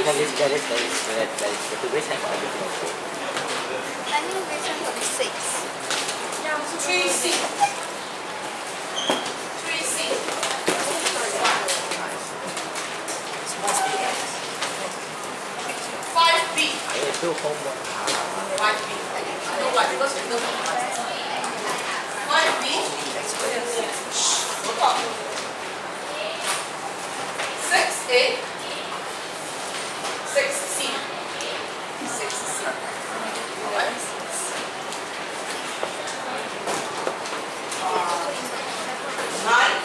to raise hand for everything also. I need raise hand for the 6. 3C. 3C. 5B. I do homework. 5B. I know why, because we know 5B. Look up. 6A. 6C. 6C. Alright. 9.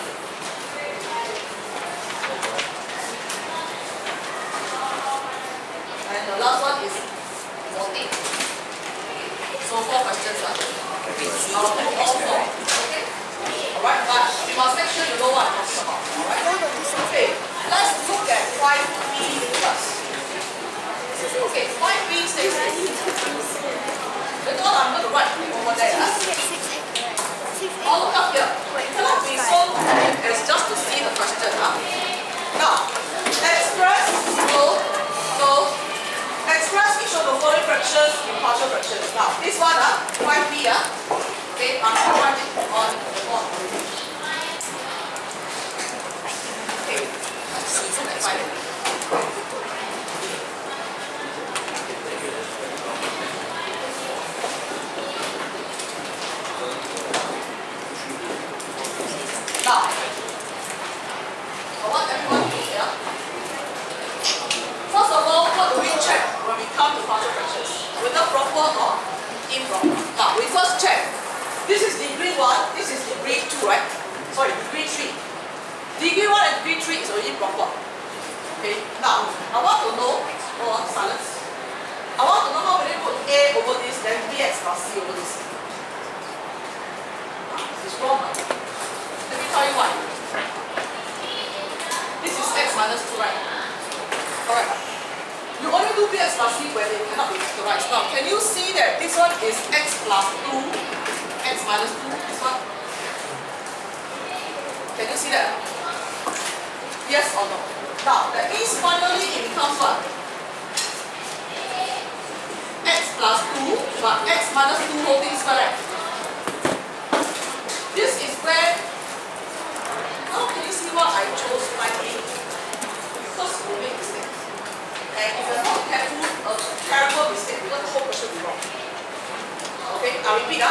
And the last one is 14. So 4 questions. All 4. Okay. Alright, but you must make sure you know what I'm talking about. Alright? Okay, let's look at 5B first. Okay, 5B says this. That's all I'm going to write over there. I'll look up here. It cannot be so as just to see the question. Now, express each of the following fractions in partial fractions. Now, this one, 5B, okay, I'm going to write it on the board. Okay, so let's find it. Now, I want everyone to hear. First of all, what do we check when we come to partial fractions? Whether proper or improper. Now, we first check. This is degree 1, this is degree 2, right? Sorry, degree 3. Degree 1 and degree 3 is already proper. Okay, now, I want to know, silence. I want to know how many put A over this, then Bx plus C over this. It's wrong, right? Let me tell you why. This is x minus 2, right? Correct. You only do Bx plus C where they cannot be factorized. Now, can you see that this one is x plus 2, x minus 2, this one? Can you see that? Yes or no? Now, that means finally it becomes what? X plus 2, but x minus 2 whole thing square, right? This is where, how can you see what I chose 5A? Because we make mistakes. And if you're not careful, a terrible mistake, because the whole question will be wrong. Okay, I repeat.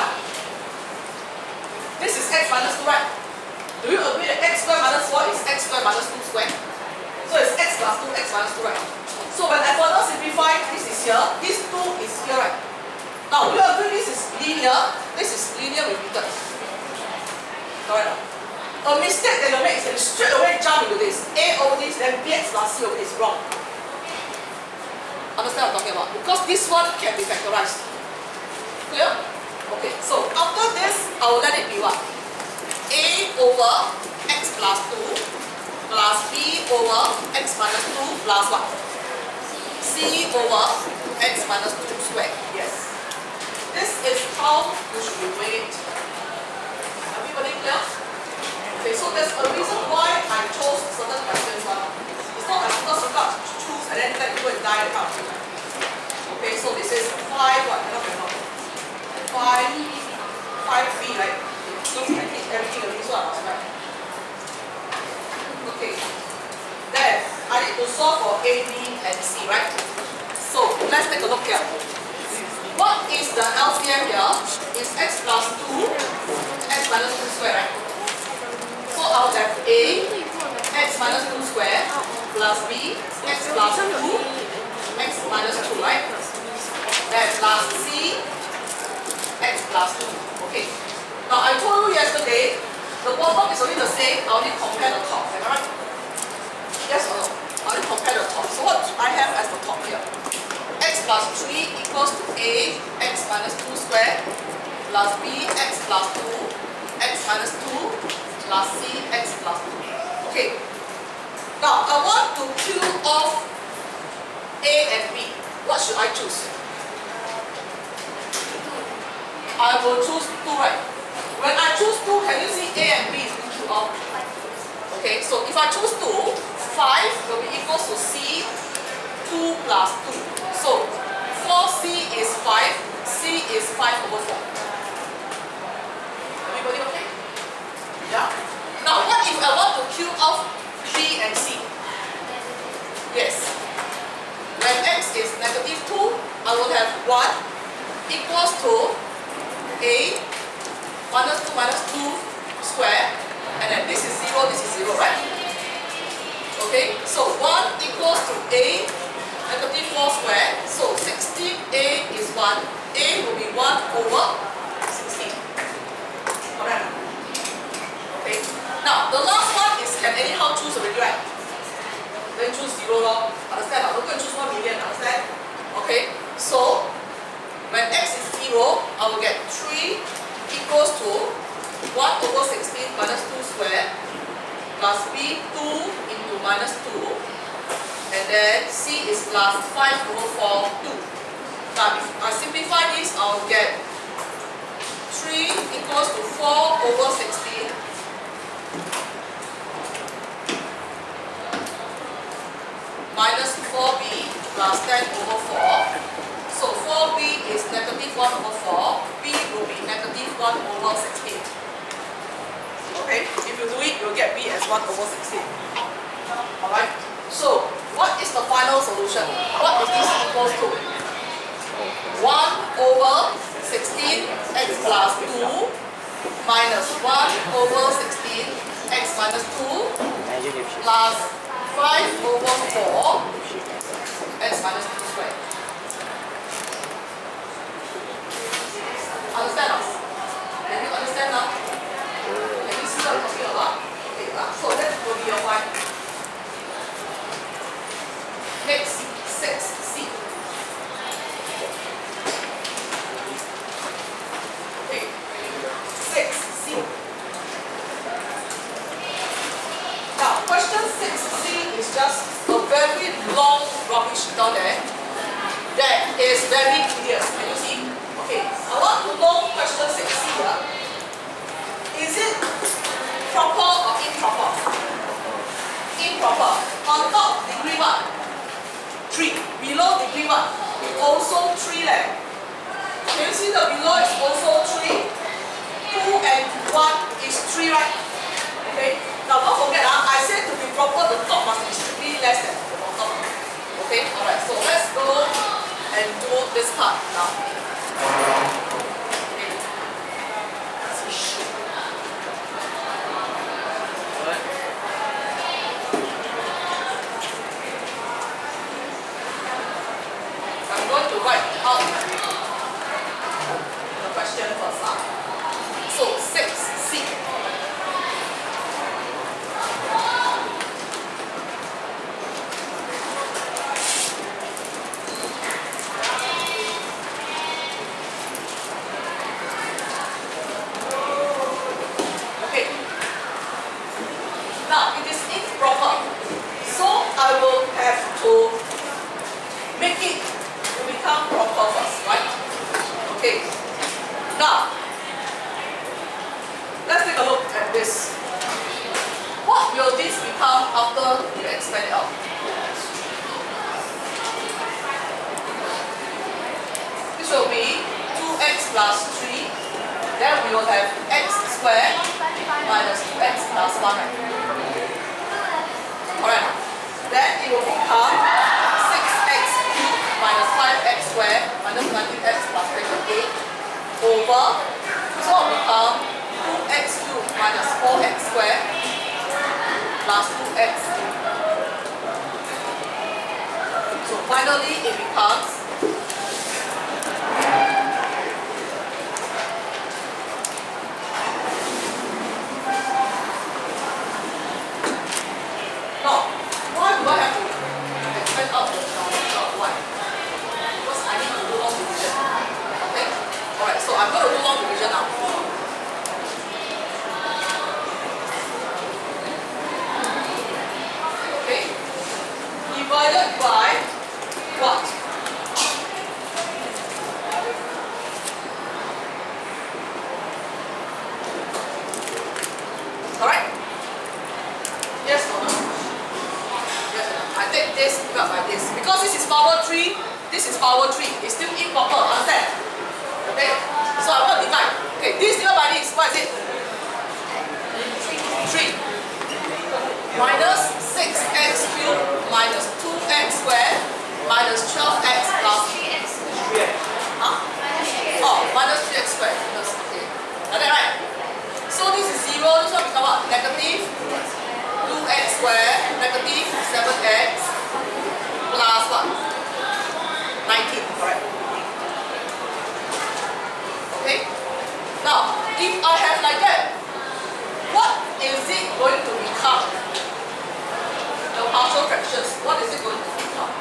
This is x minus 2, right? Do you agree that x squared minus 4 is x squared minus 2 squared? So it's x plus 2, x minus 2, right? So when I further simplify, this is here, this 2 is here, right? Now, you agree this is linear repeated. Correct? A mistake that you make is that you straight away jump into this. A over this, then Bx plus C over this. Wrong. Understand what I'm talking about? Because this one can be factorized. Clear? Okay, so after this, I will let it be what? A over x plus 2 plus B over x minus 2 plus what? C over x minus 2 squared. Yes. This is how you should be doing it. Everybody clear? Okay, so there's a reason why I chose certain questions. It's not a simple circle to choose and then let people die the count. Okay, so this is 5 what? 5B, right? So I think everything already, so I must write. Okay. Then I need to solve for A, B, and C, right? So let's take a look here. What is the LCM here? Is x plus 2, x minus 2 square, right? So I'll have A, x minus 2 square, plus B, x plus 2, x minus 2, right? Then plus C, x plus 2. Okay. Now I told you yesterday, the bottom is only the same, I only compare the top, am I right? Yes or no? I only compare the top. So what I have as the top here? X plus 3 equals to A, x minus 2 square, plus B, x plus 2, x minus 2, plus C, x plus 2. Okay. Now I want to kill off A and B. What should I choose? I will choose 2, right? When I choose 2, can you see A and B is being killed off? Okay, so if I choose 2, 5 will be equal to C 2 plus 2. So 4c is 5, c is 5 over 4. Everybody okay? Yeah? Now what if I want to cube off g and c? Yes. When x is negative 2, I will have 1 equals to a minus 2 minus 2 square, and then this is 0, this is 0, right? Okay, so 1 equals to a negative 4 square, so 16a is 1, a will be 1 over 16. Correct? Okay, now the last one is can anyhow choose already, right? Then choose 0 lor, understand? I'm not going to choose 1 million, understand? Okay, so when x is 0, I will get 3 equals to 1 over 16 minus 2 square plus b 2 into minus 2, and then c is plus 5 over 4, 2. Now if I simplify this, I will get 3 equals to 4 over 16 minus 4b plus 10 over 4. So 4b is negative 1 over 4, b will be negative 1 over 16. Okay, if you do it, you'll get b as 1 over 16. Alright, so what is the final solution? What is this equals to? 1 over 16 x plus 2 minus 1 over 16 x minus 2 Imagine if she plus 5 over 4 x minus 2 squared. Understand us? Can you understand now? Can you see what I'm talking about? Okay, so that will be your one. Next, 6c. Okay, 6c. Now, question 6c is just a very long rubbish down there that is very tedious. Can you see? Okay, I want to know question 6 here. Is it proper or improper? Improper. On top, degree 1, 3. Below, degree 1, also 3 leh. Can you see the below is also 3? 2 and 1 is 3, right? Okay. Now don't forget, I said to be proper, the top must be strictly less than the bottom. Okay, alright, so let's go and do this part now. I'm going to write out the question first. So 6c. Now, it is improper, so I will have to make it to become proper first, right? Okay. Now, let's take a look at this. What will this become after you expand it out? This will be 2x plus 3. Then we will have x squared minus 2x plus 1. Alright, then it will become 6x cubed minus 5x squared minus 19x plus 28 over, so it will become 2x cubed minus 4x squared plus 2x cubed. So finally it becomes I'm going to do long division now. Okay. Divided by what? this divided by this. Because this is power 3, this is power 3. It's still improper, understand? Okay? So I'm going to divide. Okay, this divided by this, what is it? 3. Minus 6x cubed minus 2x squared minus 12x plus 3x. huh? Oh, minus 3x squared. Okay. Like that, right? So this is 0, this one become what? Negative 2x squared, negative 7x plus what? 19, correct? Okay? Now, if I have like that, what is it going to become? The partial fractions, what is it going to become?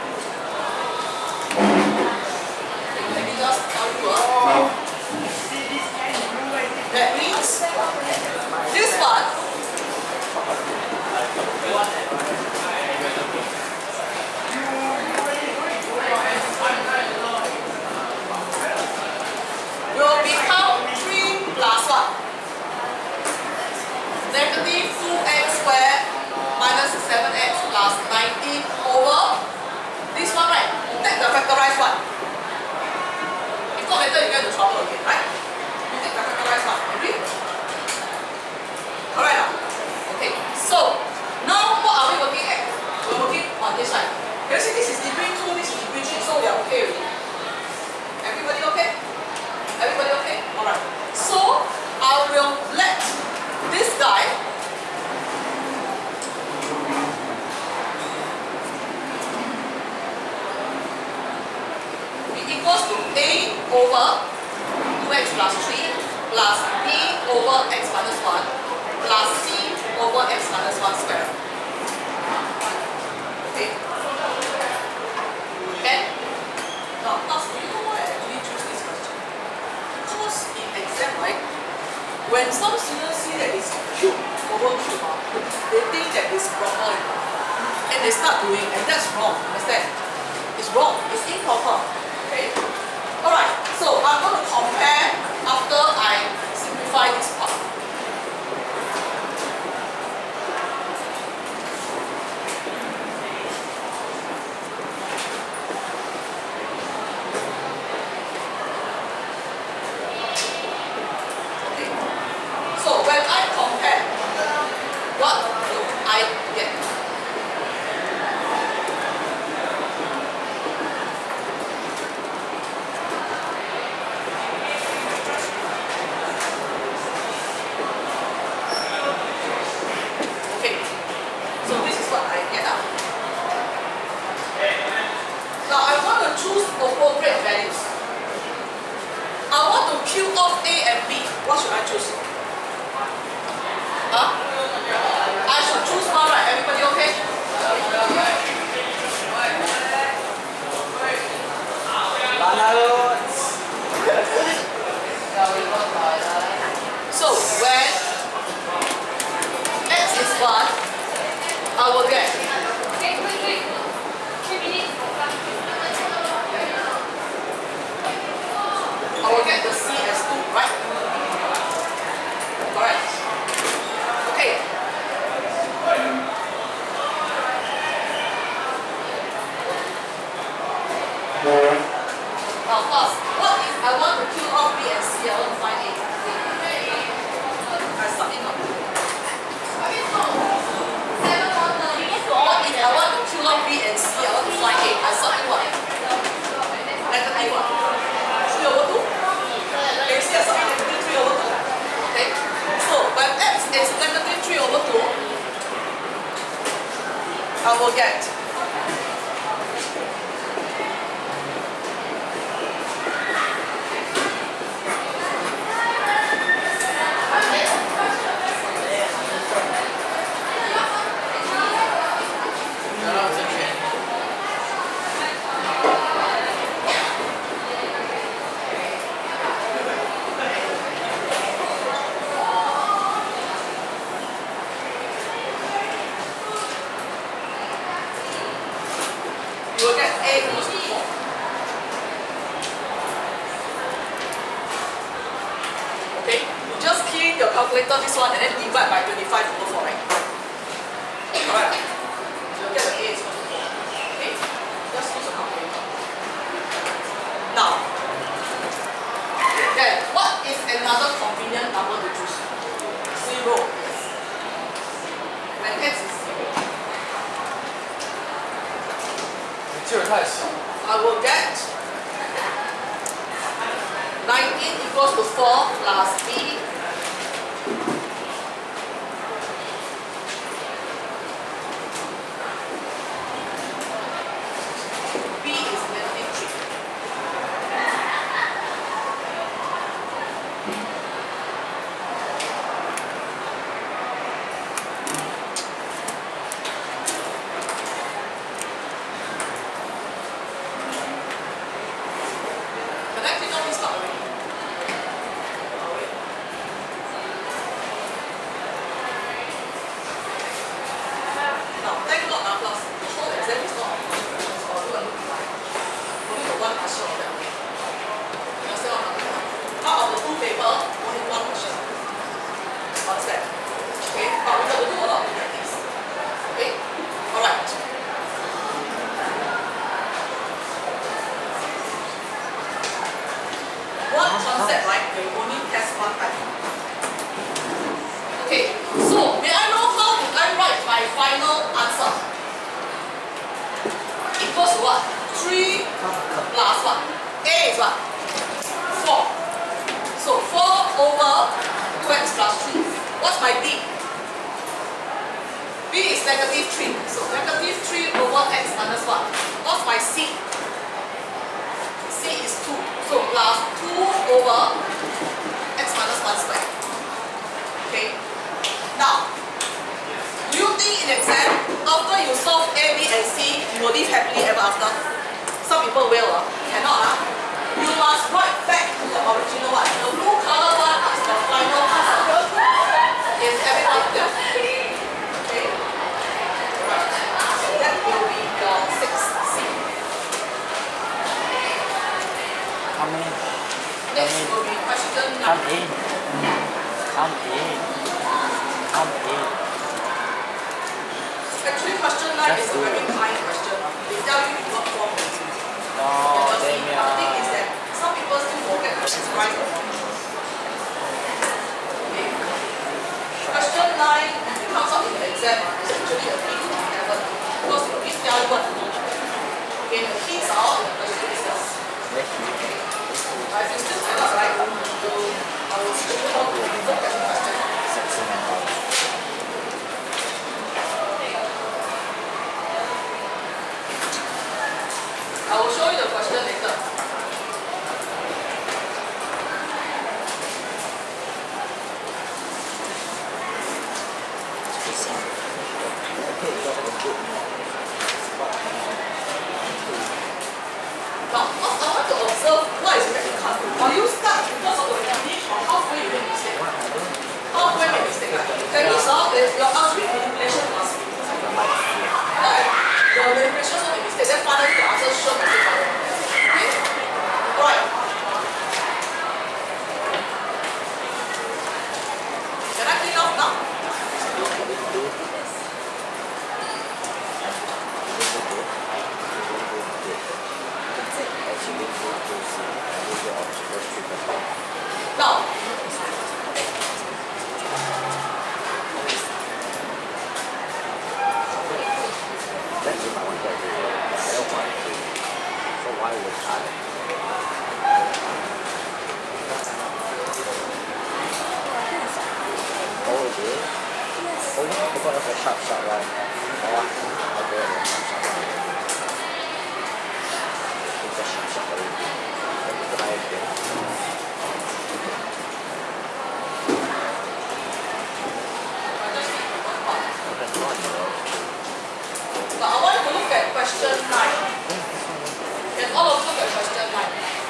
Let me just tell you. That means this one will become 3 plus what? Negative 2x squared minus 7x plus 19 over this one, right? Take the factorized one. If not, later you get into trouble again, right? You take the factorized one. Agree? Alright now. Okay, so now what are we working at? We're working on this side. You see, this is degree 2, this is degree 3, so we are okay already. Everybody okay? Everybody okay? Alright. So I will let this guy be equals to A over 2x plus 3 plus B over x minus 1 plus C over x minus 1 square. Okay? Okay? Now, do you know why I actually choose this question? Because in exam, right, when some students see that it's cube over cube, they think that it's proper and they start doing, and that's wrong, understand? It's wrong, it's improper. Okay? Alright, so I'm going to compare after I simplify this part. What should I choose? Huh? I should choose one, right? Everybody okay? So when x is 1, I will get the C as 2, right? Correct. Okay. Now, class, what if I want to kill off B and C? I want to find A. I start in now. What if I want to kill off B and C? I want to find A. I start in what? Negative what? 3 over 2? Okay, see, I start in negative 3 over 2. Okay? So, when x is negative 3 over 2, I will get calculator this one and then divide by 25 over 4, right? Alright. So you'll get the A is equal to 4. 劲儿太小。I will get 19 equals to 4 plus b. B is negative 3. Connecting all this part already. Now, take a look at class. The whole exam is not or do a look like only for one question of that. You understand what I'm talking about? Out of the 2 paper, only 1 question. Understand? Okay? But we got to do a lot of practice. Okay? Alright. One concept, right? They only test 1 time. Okay, so may I know how do I write my final answer? Equals to what? 3 plus what? A is what? 4. So 4 over 2x plus 3. What's my B? B is negative 3. So negative 3 over x minus 1. What's my C? C is 2. So plus 2 over x minus 1 squared. Okay. Now, do you think in exam, after you solve A, B, and C, you will live happily ever after? Some people will. Cannot. You must write back to the original one. The blue color one is the final answer. Is everyone clear? Okay. Right. So that will be your 6C. Come in. Next will be question 9. Come in. Come in. Come in. Actually, question 9 is a very kind question. They tell you in what form it is. No, The thing Damien. is that some people still forget to write the form. Okay. Question 9, if it comes up in the exam, is actually a hint from heaven. Because it will tell you what to do. Okay, the hints are all in the question itself. Okay. But if you still cannot write, I will show you how to look at the question. I will show you the question later. Now, I want to observe what is really coming. Are you stuck because of the finish or halfway you make mistake? Halfway make mistake, right? That means your algebraic manipulation must be the manipulation will be mistake. Then finally the answer sure mistake. Okay? Alright. Can I clean off now? Now, That's what I want to do. I don't want to. So why would I? Oh, it is? Oh, I forgot that's a sharp one. Oh, I'll go with a sharp one. It's a sharp already. Let me try again. That's not enough. Now I want to look at question 9. Can all of you look at question 9?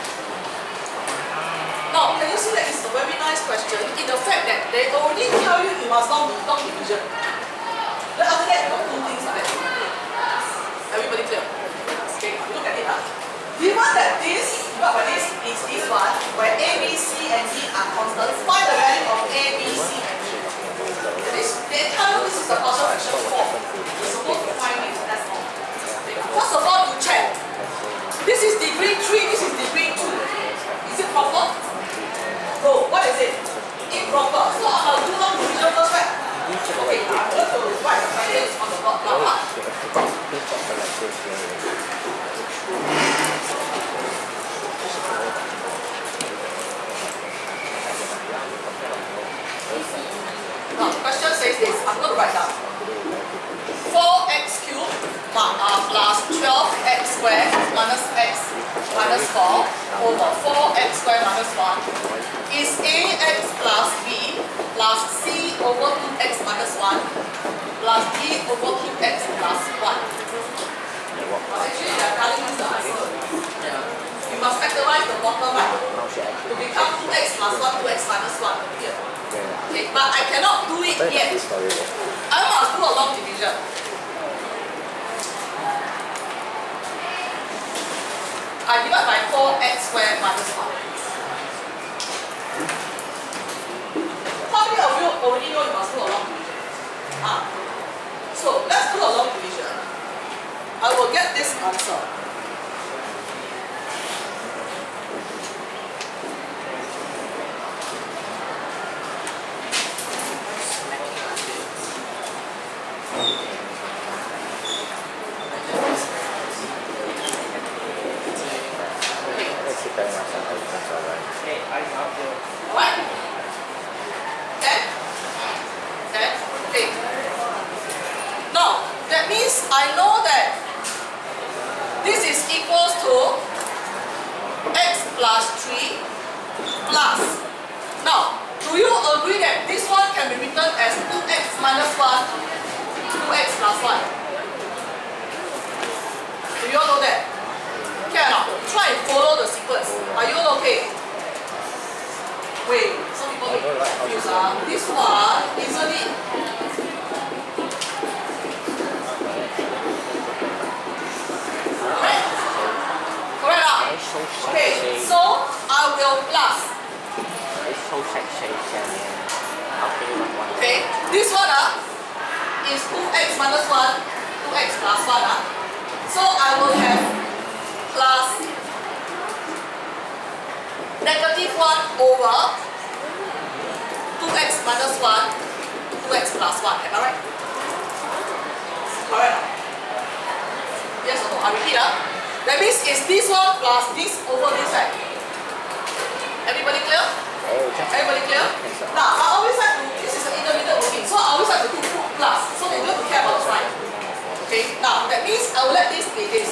Now, can you see that it's a very nice question in the fact that they already tell you you must not do long division. Then after that, you got 2 things like that. Everybody clear? Okay, look at it. Given that this, what by this is this one, where A, B, C, and D are constant, find the value of A, B, C, and D. They tell you this is the partial fraction form. You're supposed to find it, that's all. First of all, you check. This is degree 3, this is degree 2. Is it proper? No, what is it? Improper. So I'll do long division first, right? Okay, I'm going to write the values on the board now. squared minus x minus 4 over 4x squared minus 1 is ax plus b plus c over 2x minus 1 plus d over 2x plus 1. Actually, they are telling us the answer. You must factorize the bottom right to become 2x plus 1, 2x minus 1 here. Okay, but I cannot do it yet. I must do a long division. I divide by 4x squared minus 1. How many of you already know you must do a long division? So let's do a long division. I will get this answer. Alright? Okay? Okay. Now, that means I know that this is equals to x plus 3 plus. Now, do you agree that this one can be written as 2x minus 1, 2x plus 1? Do you all know that? Okay or not? Try and follow the sequence. Are you all okay? Wait, some people get confused. This one easily. Correct? Correct now? Okay, so I will plus. Okay, this one is 2x minus 1, 2x plus 1. So I will have plus negative 1 over 2x minus 1, 2x plus 1. Am I right? Correct. Yes or no? I repeat. That means it's this one plus this over this side. Everybody clear? Everybody clear? Now, I always like to, this is an intermediate working, so I always like to put plus, so they don't have to care about the sign. Okay, now that means I will let this be this.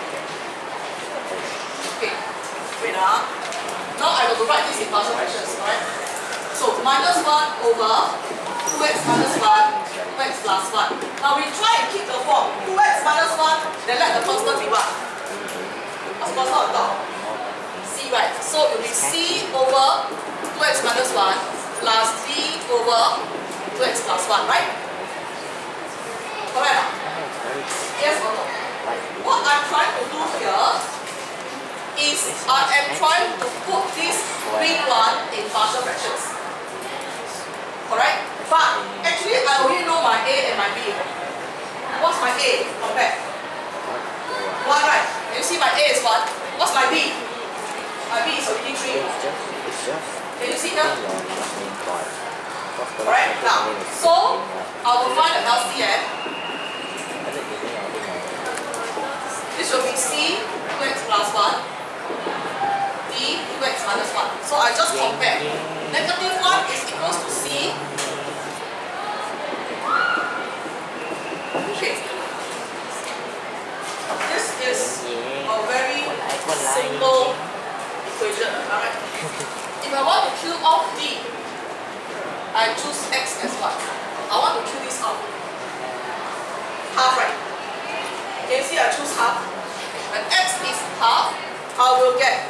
Okay, wait now I will write this in partial fractions, alright? So minus 1 over 2x minus 1, 2x plus 1. Now we try and keep the form 2x minus 1, then let the constant be what? What's the constant on top? C, right? So it will be C over 2x minus 1 plus D over 2x plus 1, right? Correct? Yes or no? What I'm trying to do here is I am trying to put this big one in partial fractions. Correct? But actually I already know my A and my B. What's my A? Compare. 1, right? You see my A is 1. What's my B? My B is already 3. Can you see here? Alright, now, so I will find the LCM. This will be C 2x plus 1, D 2x minus 1. So I just compare. Negative 1 is equals to C. Okay. This is a very simple equation. Alright. If I want to kill off D, I choose x as what? I want to kill this off. Half, right? Can you see I choose half? When x is half, I will get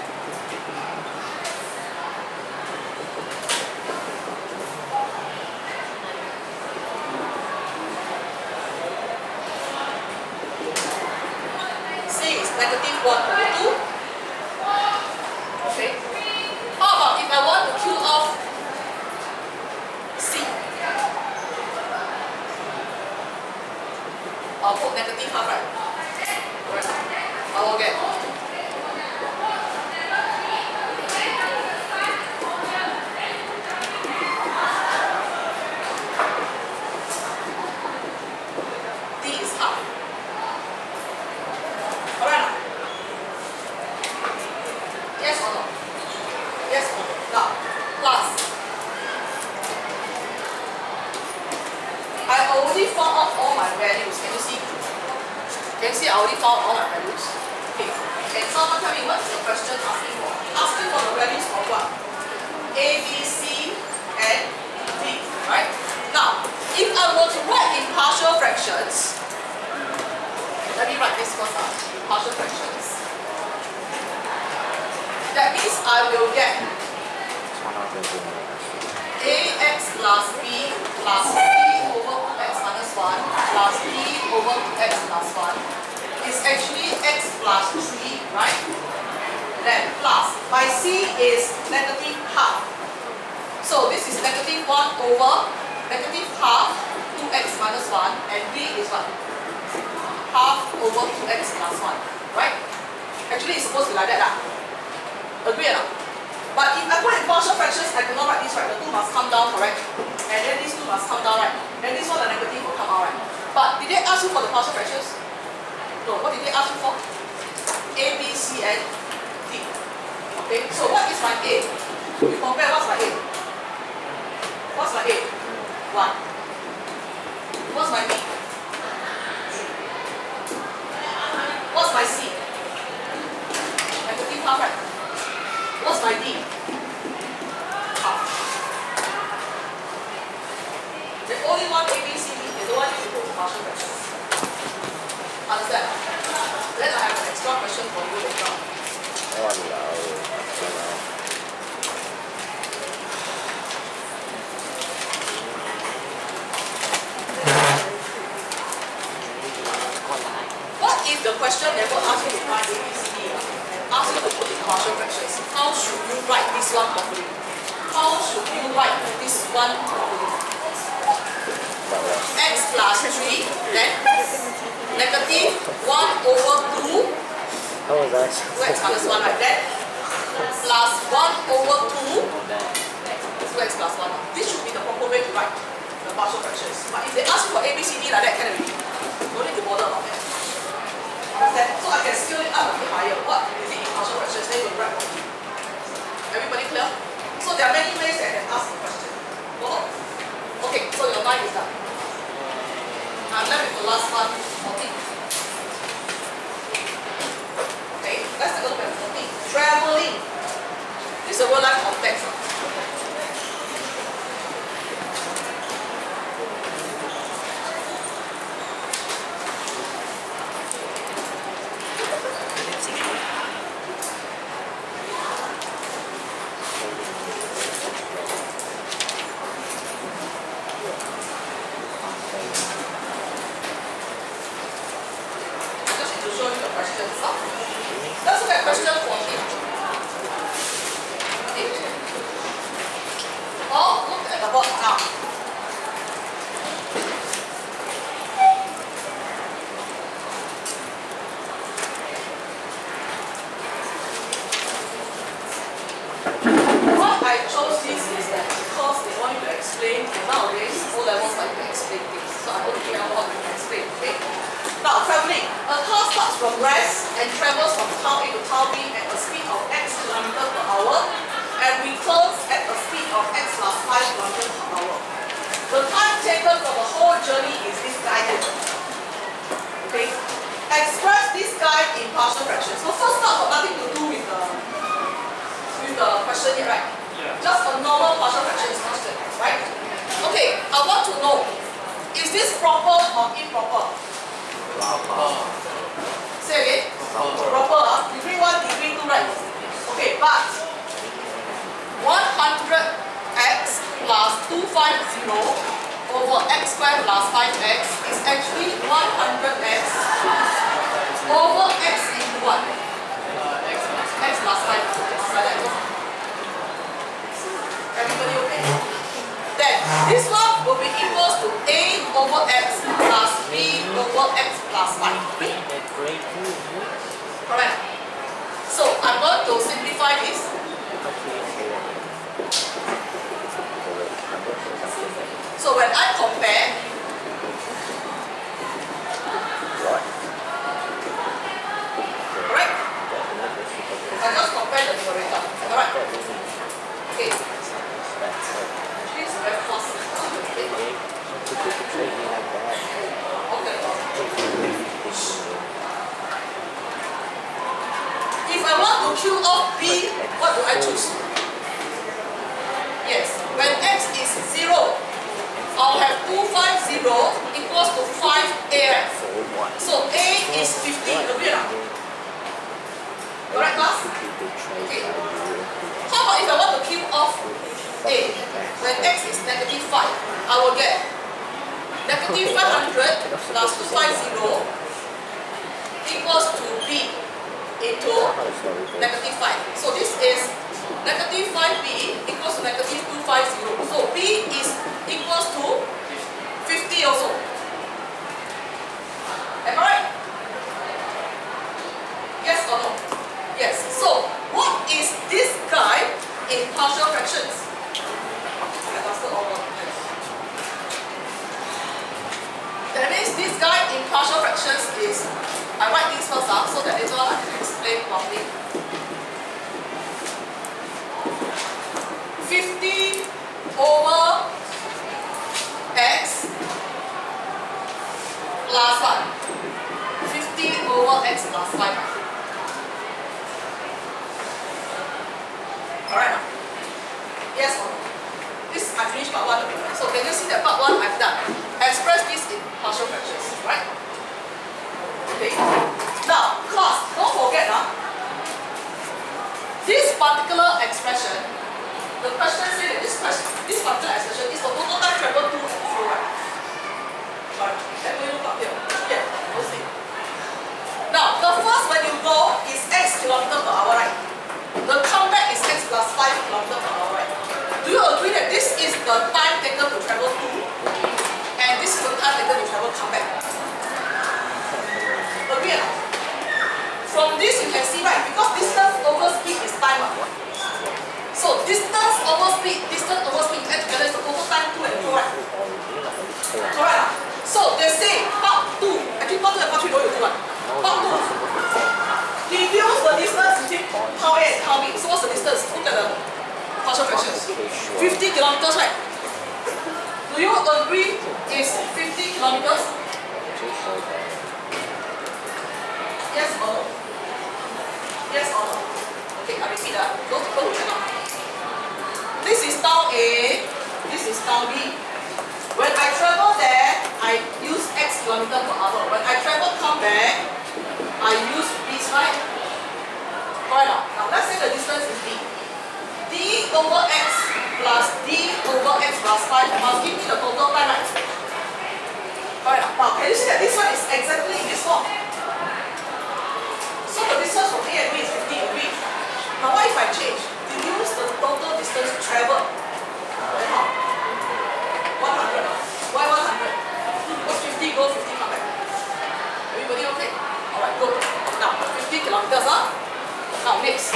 C is negative 1 over 2. Okay. How about if I want to kill off C? I'll put negative half, right? I will get D is half. Alright. Yes or no? Yes or no? Now, plus. I already found out all my values. Can you see? Can you see I already found all my values? Okay. Can someone tell me what is the question asking for? Asking for the values of what? A, B, C, and D. Right? Now, if I were to write in partial fractions, let me write this first up. Partial fractions. That means I will get ax plus b plus c over 2x minus 1 plus b over 2x plus 1 is actually x plus 3, right? Then plus, my c is negative half. So this is negative 1 over negative half 2x minus 1, and b is what? Half over 2x plus 1, right? Actually it's supposed to be like that lah. Agree or not? But if I put in partial fractions, I cannot write this, right? The 2 must come down, correct? And then these 2 must come down, right? Then this one, the negative will come out, right? But did they ask you for the partial fractions? No. What did they ask you for? A, B, C, and D. Okay, so what is my A? We compare what's my A? What's my A? 1. What's my B? What's my C? Negative half, right? What's my D? Half. The only one A, B, C, D is the one you put in partial fractions. Understand? Then I have an extra question for you later. What if the question never asks you to find A, B, C, D? Ask you to put in partial fractions. How should you write this one properly? How should you write this one properly? X plus 3, then negative 1 over 2. How was that? 2x minus 1, right? Then plus 1 over 2. 2x plus 1. This should be the proper way to write the partial fractions. But if they ask you for A, B, C, D like that, can it be? Don't need to bother about that. Understand? So I can scale it up a bit higher. What is it in partial fractions? Then you write properly. Everybody clear? So there are many ways that I can ask the question. Go on. Okay, so your mind is done. I'm left with the last one, 14. Okay, let's take a look at 14. Traveling. This is a real life context. Let's look at question 14. Okay. Or look at the board now. Why I chose this is that because they want you to explain, and nowadays O-levels like to explain things. So I don't care what you can explain, okay? Now, traveling. A car starts from rest and travels from town A to town B at a speed of x km per hour and returns at a speed of x plus 5 km per hour. The time taken for the whole journey is this guy here. Okay? Express this guy in partial fractions. So first part got nothing to do with the question here, right? Yeah. Just a normal partial fractions question, right? Okay, I want to know, is this proper or improper? Say again? Proper. Degree 1, degree 2, right? Okay, but 100x plus 250 over x squared plus 5x is actually 100x over x into what? X plus 5. Everybody okay? Then this one will be equals to a over x plus b over x plus 5. Q of B, what do I choose? Yes, when x is 0, I'll have 250 equals to 5a. So A is 50, agree or not? Correct, class? Okay. How about if I want to Q of A? When x is negative 5, I will get negative 500 plus 250 equals to B into negative 5. So this is negative 5B equals to negative 250. So B is equals to 50 also. Am I right? Yes or no? Yes. So what is this guy in partial fractions? That means this guy in partial fractions is, I write this first up so that later on I can explain properly. 50 over x plus 1. 50 over x plus 5. Alright. Yes or no? This I finished part 1 already. So can you see that part 1 I've done? Express this in partial fractions, right? Okay. Now, class, don't forget this particular expression, the question says that this particular expression is the total time traveled to and fro, right? Alright, let me look up here. Yeah, we'll see. Now, the first when you go is x kilometer per hour, right? The comeback is x plus 5 kilometer per hour, right? Do you agree that this is the time taken to travel to, and this is the time taken to travel come back? Agree or not? From this you can see, right? Because distance over speed is time. So distance over speed you add together is the total time to and fro, right? Correct. So they say part 2, actually part 2 and part 3 don't you do one. Part 2. Reduce the distance between how A and how B. So what's the distance? Look at the partial fractions. 50 kilometers, right? Do you agree it's 50 kilometers? Yes or no? Yes or no? Okay, I repeat that. Go to the now. This is town A, this is town B. When I travel there, I use x kilometer per hour. When I travel come back, I use this, right? Correct now. Now let's say the distance is d. D over x plus d over x plus 5 must give me the total time, right? Correct now. Now can you see that this one is exactly in this form? So the distance from A and B is 50 degrees. Now what if I change? Reduce the total distance traveled. Then how? 100. Why 100? Because 50 go, 50 come back. Everybody okay? Alright, good. Now 50 kilometers, huh? Now next.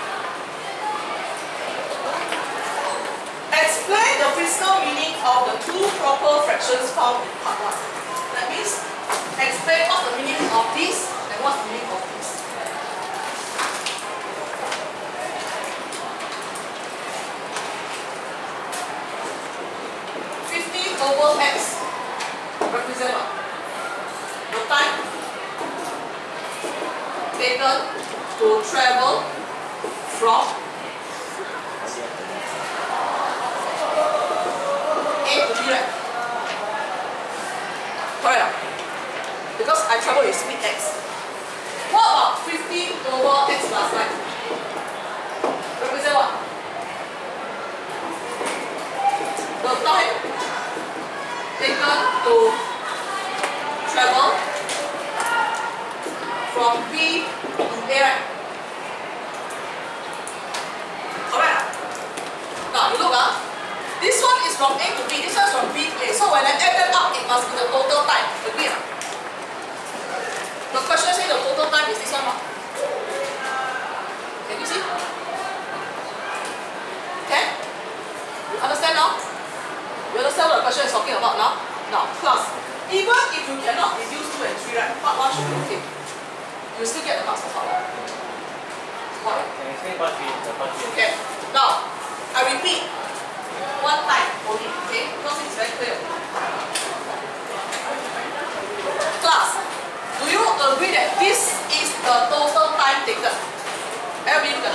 Explain the physical meaning of the two proper fractions found in part 1. That means explain what's the meaning of this and what's the meaning of this. Over x represent what? The time taken to travel from A to B, right? Correct. Because I travel with speed x. What about 50 over x plus 9? Represent what? The time taken to travel from B to A, right? Alright. Now you look, this one is from A to B, this one is from B to A. So when I add them up, it must be the total time. Agree? The question says the total time is this one. Can you see? Okay? You understand now? You understand what the question is talking about now? Now, class, even if you cannot reduce 2 and 3, right, part 1 should be okay. You still get the marks for part 1. Why? Can you explain part 3? Okay. Now, I repeat one time only, okay? Because it's very clear. Class, do you agree that this is the total time taken? Everybody look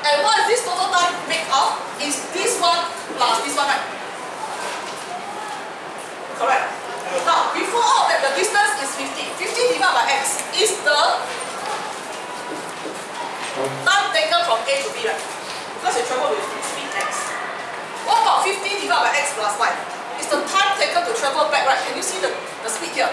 And what is this total time make up? Is this one plus this one, right? Correct. Now, before all that, the distance is 50. 50 divided by x is the time taken from A to B, right? Because you travel with speed x. What about 50 divided by x plus 5? It's the time taken to travel back, right? Can you see the speed here?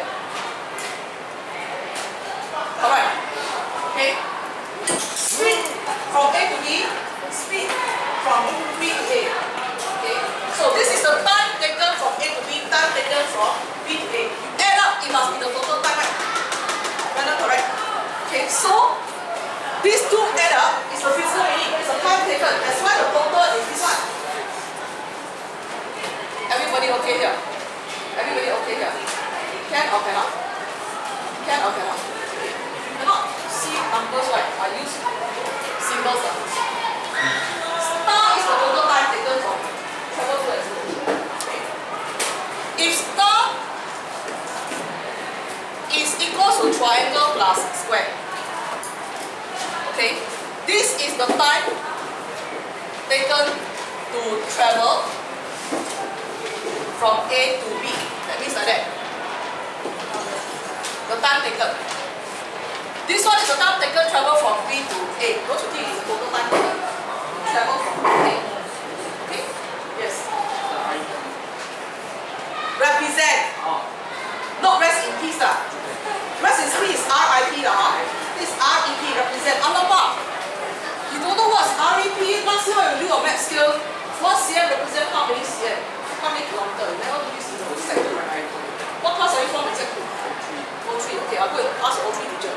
Correct. Okay. Speed from A to B, speed from B to A. Okay. So this is the time taken from A to B, time taken from B to A. You add up, it must be the total time, right? Right, correct? Okay, so these two add up is the physical unit, it's the time taken. That's why the total is this one. Everybody okay here? Everybody okay here? Can or cannot? Can or cannot? Cannot see numbers, right? I use symbols. Star is the total time taken from travel to and fro. Okay. If star is equal to triangle plus square, okay, this is the time taken to travel from A to B. That means like that. The time taken. This one is the time taken travel from B to A. Don't you think it's the total time taken? Travel from A. Okay? Yes. Represent. Not rest in peace. Rest in peace is RIP. This REP represent. You don't know what's REP? Last year when you do your math skill, 1 cm represent how many cm? How many kilometers? Never do this in the sector, right? What class are you from in sector 2? O3. Okay, I'll go and ask the O3 teacher.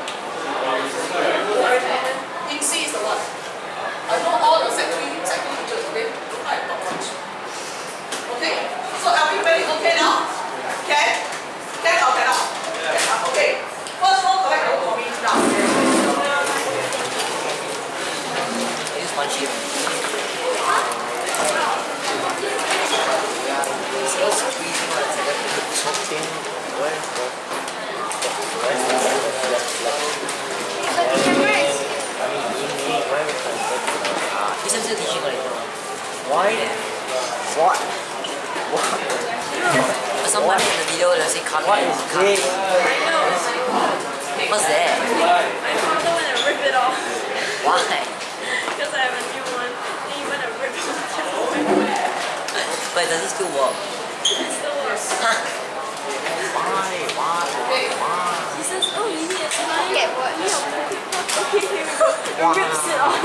In C is the what? I know all the sector 2 teachers, okay? I not much. Okay? So everybody okay now? Can? Can or cannot? Okay. First one, correct the word for me now. Use one sheet. Why? What? Somebody in the video will say cut. What is this? What's that? My father went to rip it off Why? because I have a new one. And he went to rip it off. But does it still work? It still works. Why? He says, oh, you need a time. Get what? Okay, here we go. It rips it off.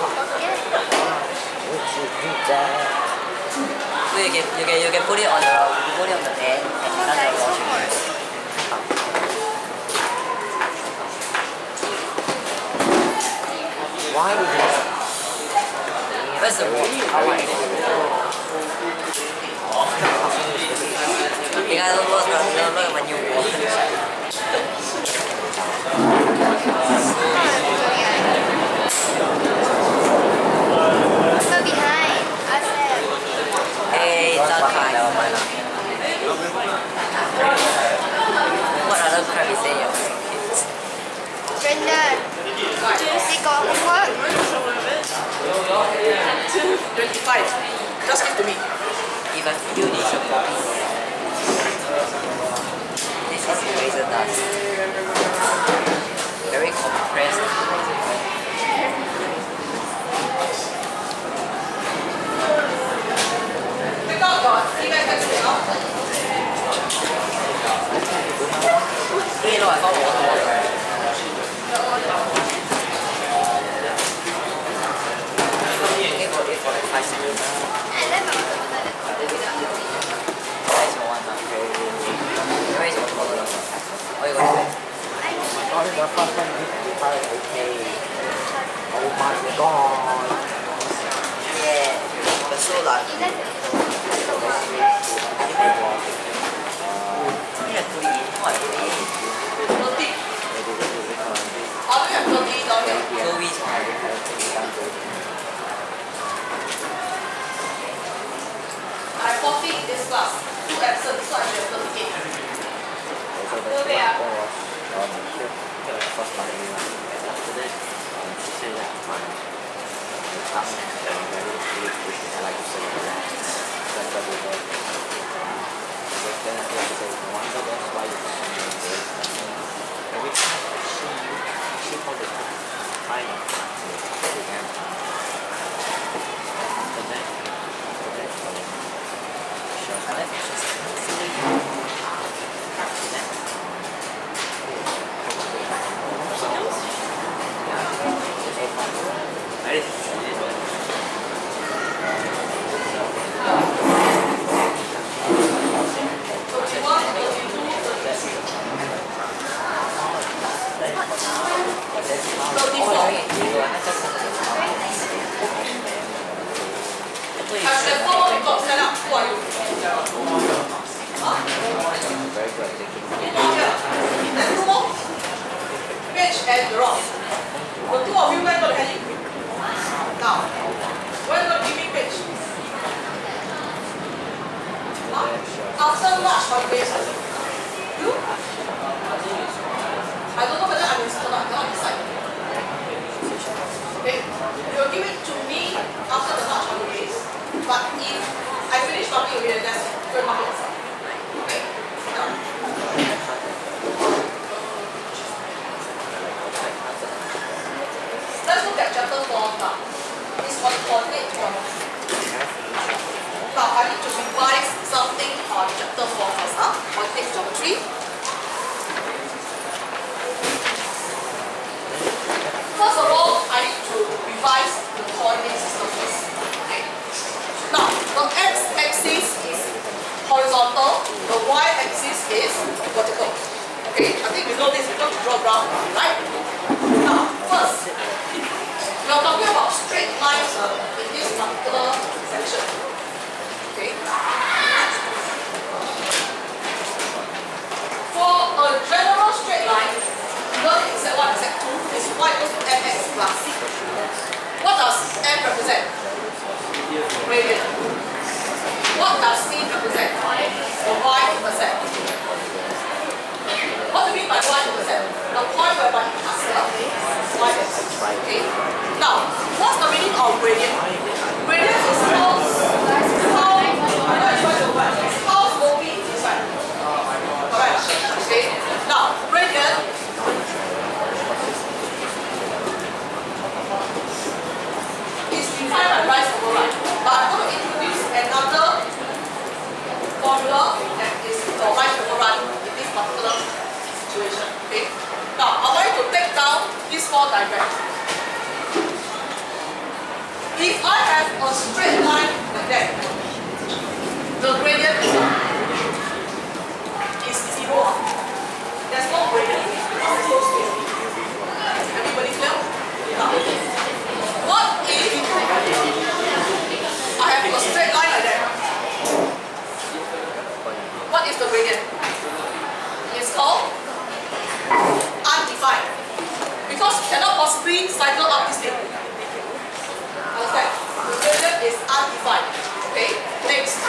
Would you do that? So you can put it on the bed and start the washing machine. Why would you? Where's the wash? You guys don't look at my new wash. Go behind. I said. Hey, don't cry. Never mind. What other crap is there? Brenda, they got homework. 25. Just give to me. If I feel this should copy. This is eraser dust. Very compressed eraser dust. Pick up your feedback text now. You know, I found water. Okay, for it for like 5 seconds. Where's your one? Where's your water? Oh, you got it. Oh, the first one is okay. Oh my god. Yeah. But so like. Yeah, 30. What? 30. 30. How do you have 30 down here? So we. I have 40 in this class. 2 absent, so I should have 38. First line, after that, 谢谢。 H and Ross. The two of you, where got the heading? Now, where got the giving page? Huh? After March holidays, you? I don't know whether I'm in school or not, I cannot decide. Okay? You'll give it to me after the March holidays, but if I finish marking over here, that's good marking yourself. Okay? Now. Let's look at chapter 4 now. It's on coordinate geometry. Now I need to revise something on chapter 4 first, coordinate geometry. First of all, I need to revise the coordinate system first. Okay. Now, the x-axis is horizontal, the y-axis is vertical. Okay, I think we know this because we draw graph, right? Now, first, we are talking about straight lines in this particular section. Okay. For a general straight line, learn in Z1 and Z2 is y equals to mx plus. What does m represent? Radian. What does c represent? Or y represent? What do you mean by y represent? The point whereby you pass here, y is. Okay. Now, what's the meaning of radian? Radian is how slowly it is, right? Correct. Okay. Now, radian is defined by rise over run. But I'm going to introduce another formula that is for rise over run in this particular situation. Okay. Now, I want you to take down these four diagrams. If I have a straight line like that, the gradient is 0. There's no gradient because it's so straight. Everybody clear? Now, what if I have a straight line like that? What is the gradient? It's called undefined. Because you cannot possibly cycle up this thing. Understand? The gradient is undefined. Okay? Next.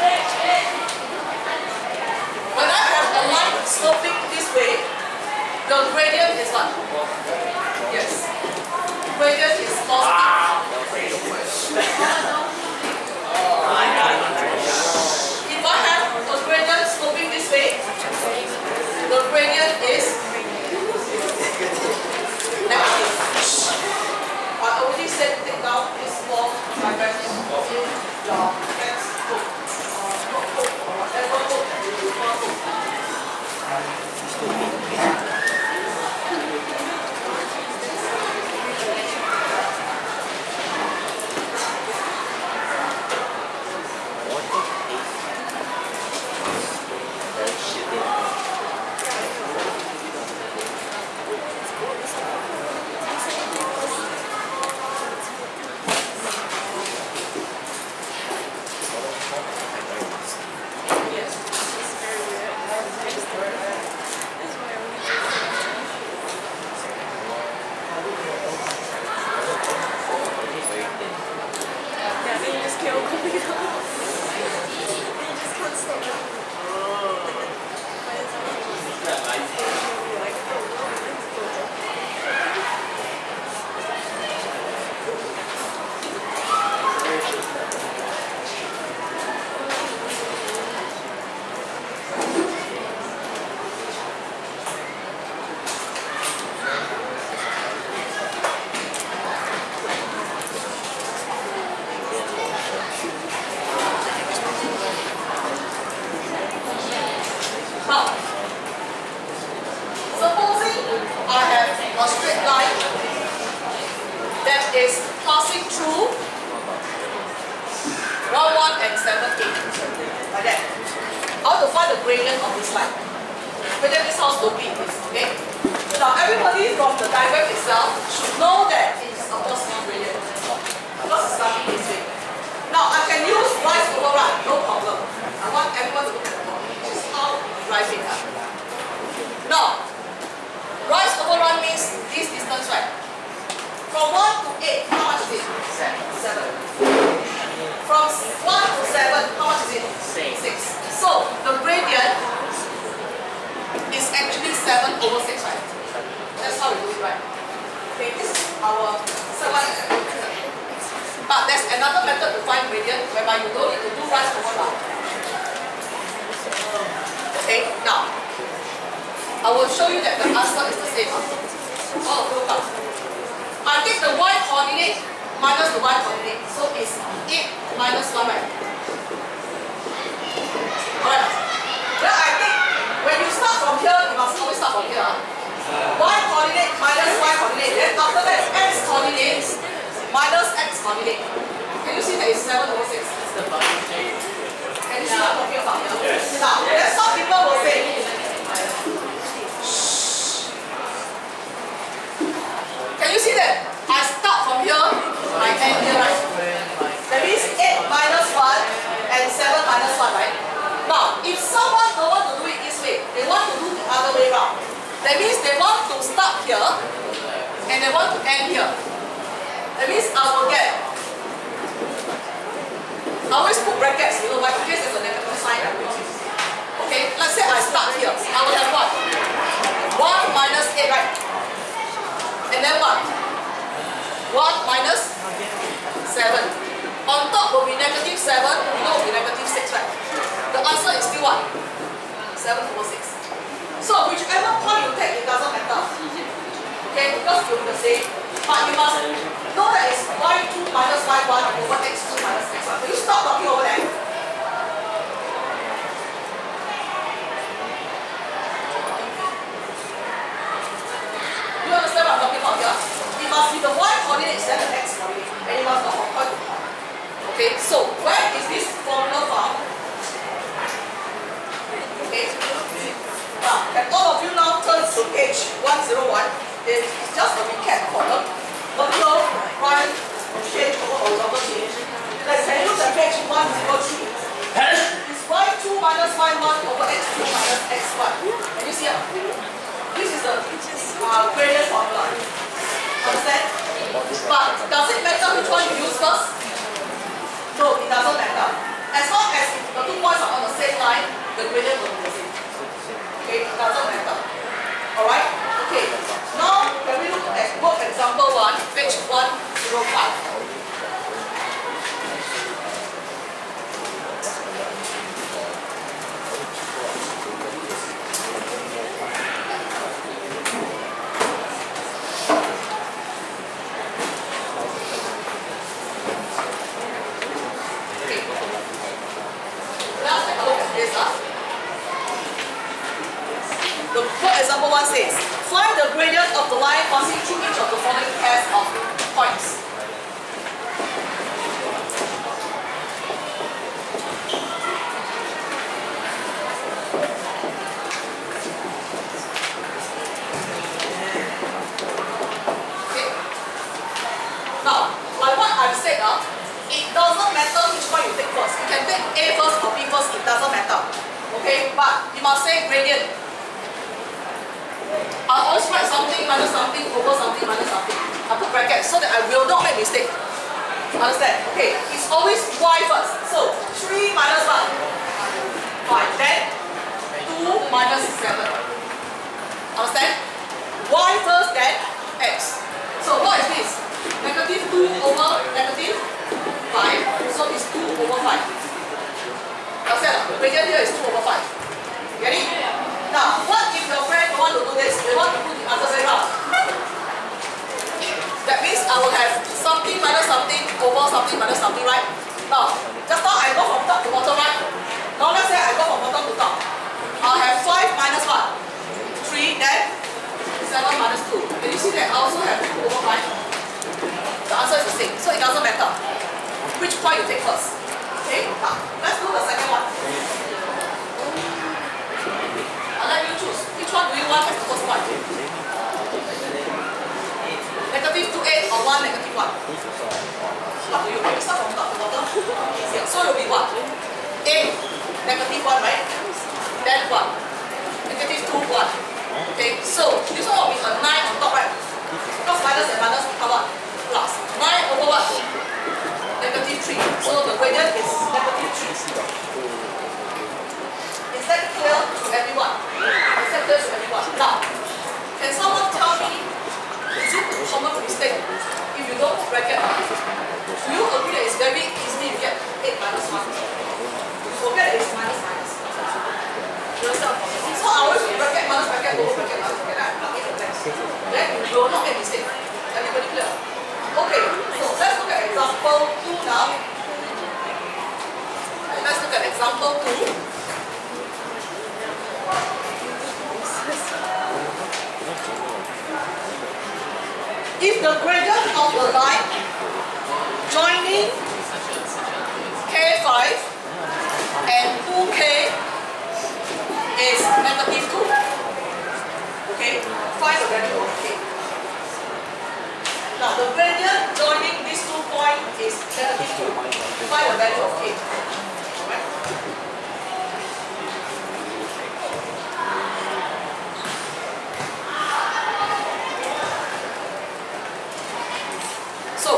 When I have a line sloping this way, the gradient is what? Yes. Gradient is positive. If I have a gradient sloping this way, the gradient is negative. I already said take down this small diagram in your textbook, notebook, or whatever book that you refer to. Now, rise over run means 8, how much is it? 7. From 1 to 7, how much is it? 6. So the gradient is actually 7 over 6, right? That's how we do it, right? Okay, this is our 7. But there's another method to find gradient whereby you don't need to do rise over down. Okay, now I will show you that the answer is the same. Oh, look up. I take the y coordinate minus the y coordinate, so it's 8 minus 1, right? Alright. Well, I think when you start from here, you must always start from here. Y coordinate minus y coordinate, then after that x coordinate minus x coordinate. Can you see that it's 7 over 6? Can you see what I'm talking about here? Now, then some people will say, can you see that I start from here, I end here, right? That means 8 minus 1 and 7 minus 1, right? Now, if someone don't want to do it this way, they want to do the other way around. That means they want to start here and they want to end here. That means I will get, I always put brackets, you know why? In case there's a negative sign. Okay, let's say I start here. I will have what? 1 minus 8, right? And then what? 1 minus 7. On top will be negative 7, below will be negative 6, right? The answer is still what? 7 over 6. So whichever point you take, it doesn't matter. Okay, because you'll be the same. But you must know that it's y2 minus y1 over x2 minus x1. Will you stop talking over there? You understand what I'm talking about here? It must be the y coordinate instead of the x coordinate. And it must not from point to point. Okay, so where is this formula found? Okay. Now, can all of you now turn to page 101? It's just a recap column. Vertical, right, change over horizontal change. Let's say look at page 103. It's y2 minus y1 over x2 minus x1. Can you see it? This is the gradient formula. Understand? But does it matter which one you use first? No, it doesn't matter. As long as the 2 points are on the same line, the gradient will be the same. Okay, it doesn't matter. Alright? Okay. Now, can we look at work example 1, page 105. Example 1 says, find the gradient of the line passing through each of the following pairs of points. Okay. Now, like what I've said, it doesn't matter which one you take first. You can take A first or B first, it doesn't matter. Okay, but you must say gradient. I always write something minus something over something minus something. I put brackets so that I will not make mistake. Understand? Okay, it's always y first. So 3 minus 1, 5. Then 2 minus 7. Understand? Y first, then x. So what is this? Negative 2 over negative 5. So it's 2 over 5. Understand? The gradient here is 2 over 5. Get it? Now, what if your friend want to do this? They want to do the other way around. That means I will have something minus something over something minus something, right? Now, just now I go from top to bottom, right? Now let's say I go from bottom to top. I'll have 5 minus 1? 3, then 7 minus 2. Can you see that I also have 2 over 5? The answer is the same, so it doesn't matter which point you take first. Okay? Now, let's do the second one. I'll let you choose. Which one do you want as the first point? Negative 2, 8 or 1, negative 1? Up to you. Maybe start from top to bottom. Easier. So it will be what? 8, negative 1, right? Then what? Negative 2, 1. Okay, so this one will be a 9 on top, right? Because minus and minus become what? Plus. bracket. Do you agree that it's very easy to get 8 minus 1? You forget that it's minus minus. You understand? So I always bracket minus bracket, over bracket minus bracket. I plug in the blanks. Then you will not make mistake. Everybody clear? Okay, so let's look at example 2 now. Let's look at example 2. If the gradient of the line joining K5 and 2K is negative 2, okay, find the value of K. Now the gradient joining these 2 points is negative 2. Find the value of K. Alright? So,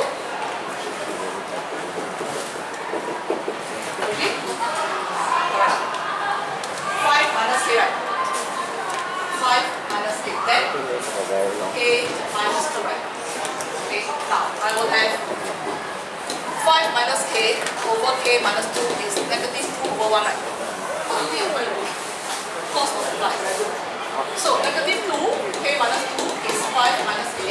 okay? Alright. 5 minus K, right? 5 minus K. Then, K minus 2, right? Okay, now I will have 5 minus K over K minus 2 is negative 2 over 1, right? Cos multiply, very good. So, negative 2, K minus 2 is 5 minus K.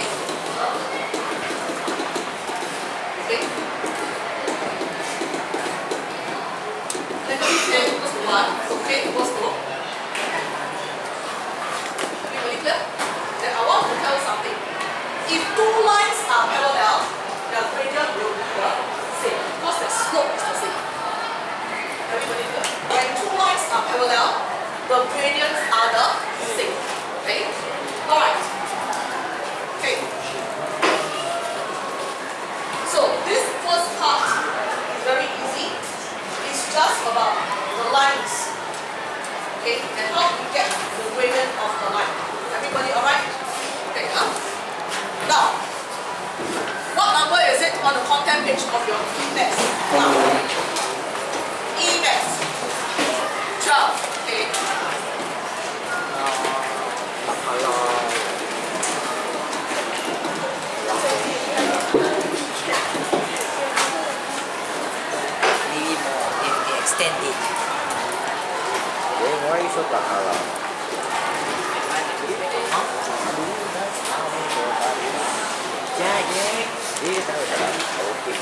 Okay? Negative K equals to 1, so K equals to. Everybody clear? Then I want to tell you something. If 2 lines are parallel, their gradient will be the same because the slope is the same. Everybody clear? When 2 lines are parallel, the gradients are the same. Okay? Alright. Okay. So this first part is very easy. It's just about the lines. Okay? And how to get the gradient of the line. Everybody alright? Okay, huh? Now, what number is it on the content page of your e-maths? Now, e-maths 12. Okay. Maybe more if they extend it. Why are you so halal? Dia tahu tak? Okay.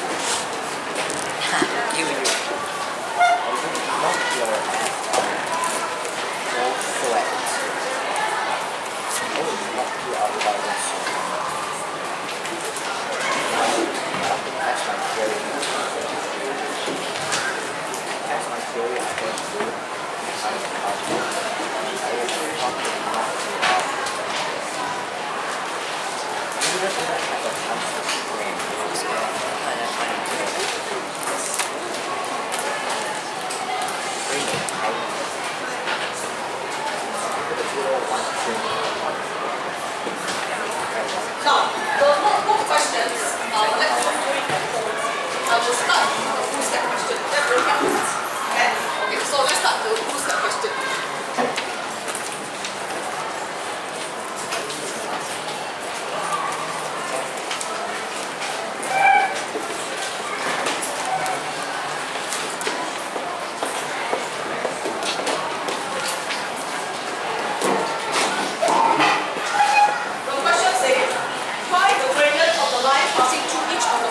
You will. Not your no sweat. Oh, not your outbounds. That's my theory. That's my theory. I can do. I will talk about. You just have a concept. Now, the notebook questions, let's do it at home. I will start with the full step question. That will help us. Okay, so let's start the full step question. The question says, find the gradient of the line passing through each of the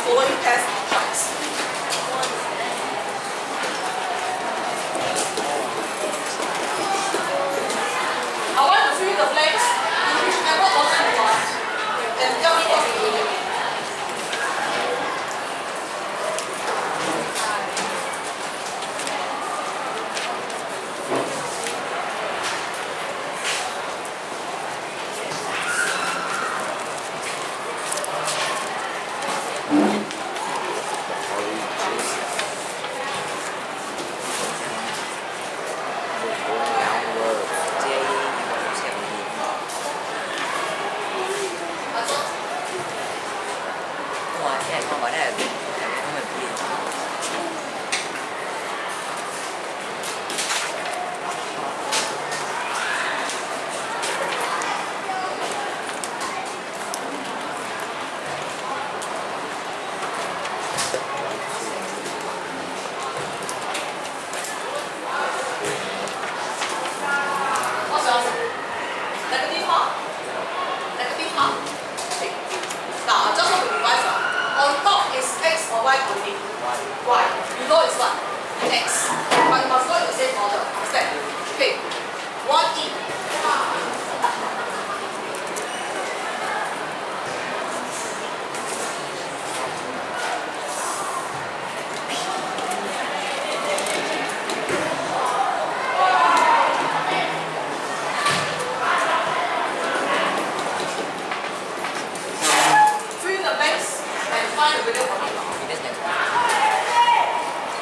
below is what? X. But you must go in the same order. Understand? Okay. 1E. Fill the blanks and find the value for E. This next one.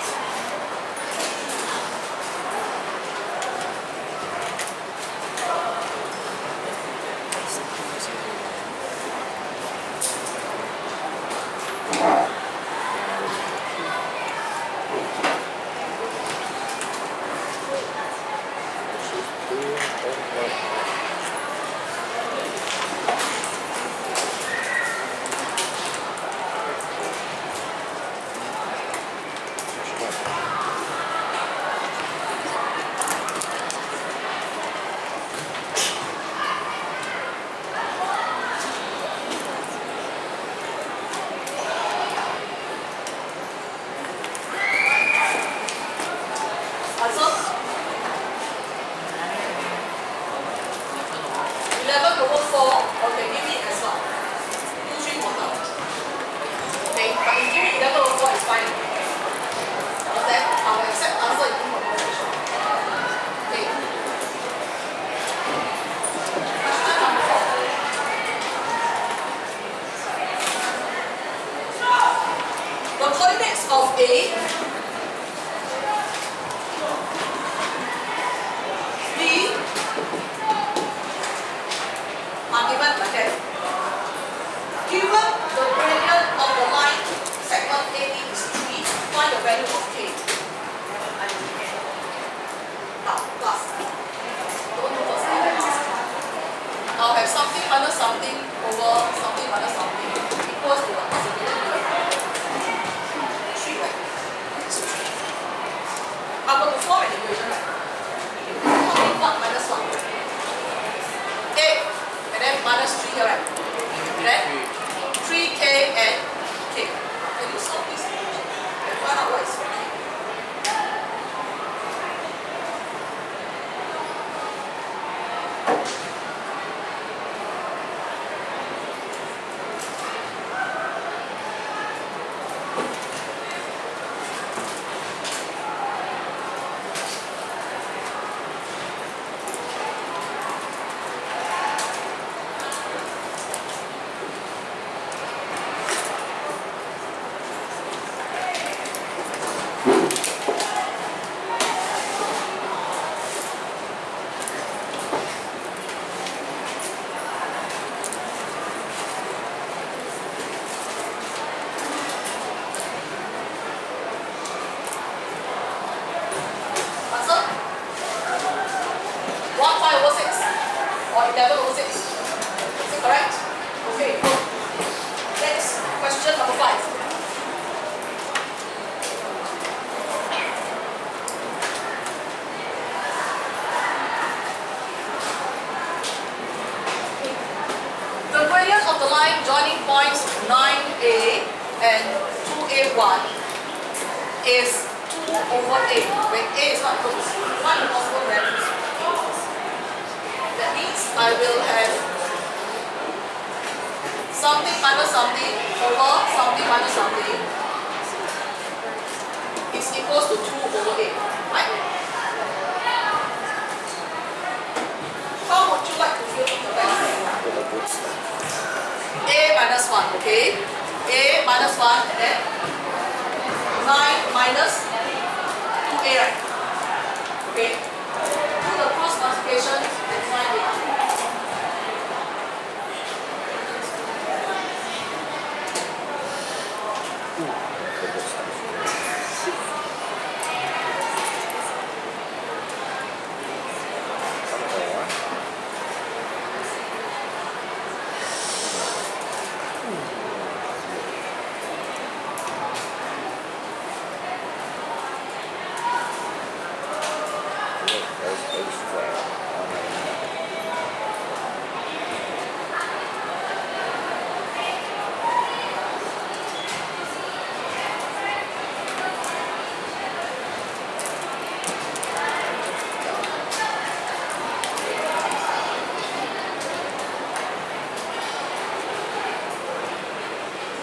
Answer? 11 over 4. Okay, give me as well. 2, 3 quarter. Okay, but if you give me 11 over 4 is fine. Understand? I will accept answer in configuration. Okay. Question number 4. The coordinates of A are given like that. Given the gradient of the line segment AB is 3, find the value of K. Now, plus. Don't do first thing, last. I'll have something minus something over something minus something equals to what? 3, right? I'm going to form an equation, right? How many 1 minus 1? 8. And then minus 3 here, right? Then 3K and K. Can you solve this equation and find out what is K? Answer? 1/5 over 6 or 11 over 6. Is it correct? Okay, good. Next, question number 5. The gradient of the line joining points 9A and 2A1 is 2 over A, when A is not equal to 1 impossible values. That means I will have something minus something over something minus something is equals to 2 over A, right? How would you like to fill in the blanks? A minus 1, okay? A minus 1 and then 9 minus 2A, right? Okay? Do the cross multiplication and find it.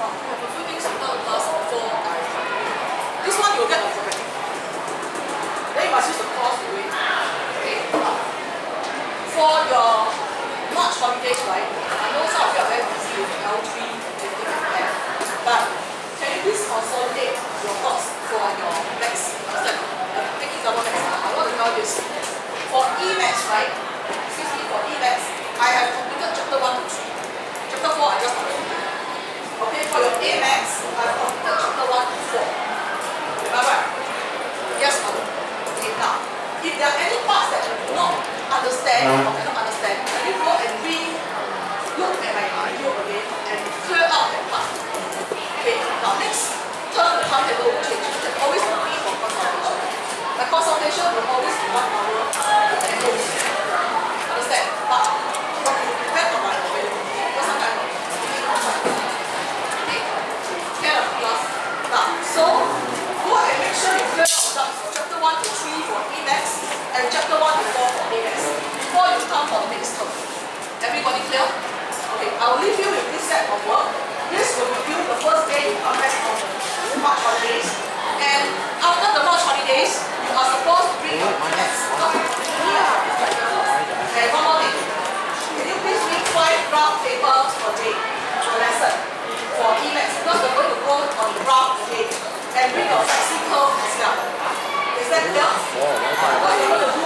I have a few things to tell the class before I come. This one you'll get automatic. Then you must use the course to do it. Okay. For your March holidays, right? I know some of you are very busy with L3 and everything like that. But can you please consolidate your thoughts for your next taking double next? I want to tell this. For E-Maths, right? Excuse me, for E-Maths, I have completed chapter 1 to 3. Chapter 4 I just completed. Okay, for your A-Maths, I have completed chapter 1 to 4. Remember? Yes or no? Okay, now, if there are any parts that you do not understand or cannot understand, can you go and look at my video again and clear out that part? Okay, now next term the timetable will change. You can always repeat for consultation. The consultation will always be 1 hour at most. Understand? But what you depend on my availability, because sometimes I'm thinking outside. Okay? Get a class. Now, so go and make sure you clear out doubts for chapter 1 to 3 for E-Maths and chapter 1 to 4 for A-Maths before you come for the next term. Everybody clear? Okay, I'll leave you with this set of work. This will review the first day you come back from the March holidays. And after the March holidays, you are supposed to bring your E-Maths up. And one more thing. Can you please read 5 graph papers per day per lesson for E-Maths? Because we're going to go on graph today. And bring your flexi curve as well. Is that clear? What you're going to do